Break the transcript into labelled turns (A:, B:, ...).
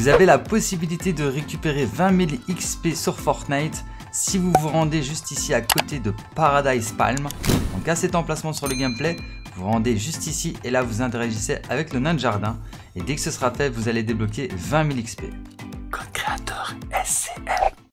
A: Vous avez la possibilité de récupérer 20 000 XP sur Fortnite si vous vous rendez juste ici à côté de Paradise Palm. Donc à cet emplacement sur le gameplay, vous vous rendez juste ici et là vous interagissez avec le nain de jardin. Et dès que ce sera fait, vous allez débloquer 20 000 XP.
B: Code créateur SCL.